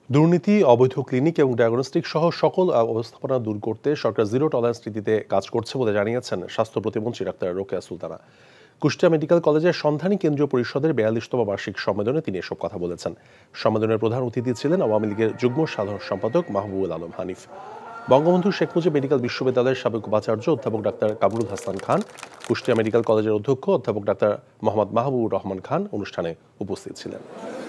দুর্নীতি, অবৈধ ক্লিনিক এবং ডায়াগনস্টিক সহ সকল অবস্থাপনা দূর করতে সরকার জিরো টলারেন্স নীতিতে কাজ করছে বলে জানিয়েছেন স্বাস্থ্য প্রতিমন্ত্রী ডাক্তার রোকেয়া সুলতানা। কুষ্টিয়া মেডিকেল কলেজের সন্ধানী কেন্দ্রীয় পরিষদের 42তম বার্ষিক সম্মেলনে তিনি এসব কথা বলেছেন। সম্মেলনের প্রধান অতিথি ছিলেন আওয়ামী লীগের যুগ্ম সাধারণ সম্পাদক মাহবুবুল আলম হানিফ। বঙ্গবন্ধু শেখ মুজিব মেডিকেল বিশ্ববিদ্যালয়ের সাবেক উপাচার্য অধ্যাপক ডাক্তার কামরুল হাসান খান, কুষ্টিয়া মেডিকেল কলেজের অধ্যক্ষ অধ্যাপক ডাক্তার মোহাম্মদ মাহবুবুর রহমান খান অনুষ্ঠানে উপস্থিত ছিলেন।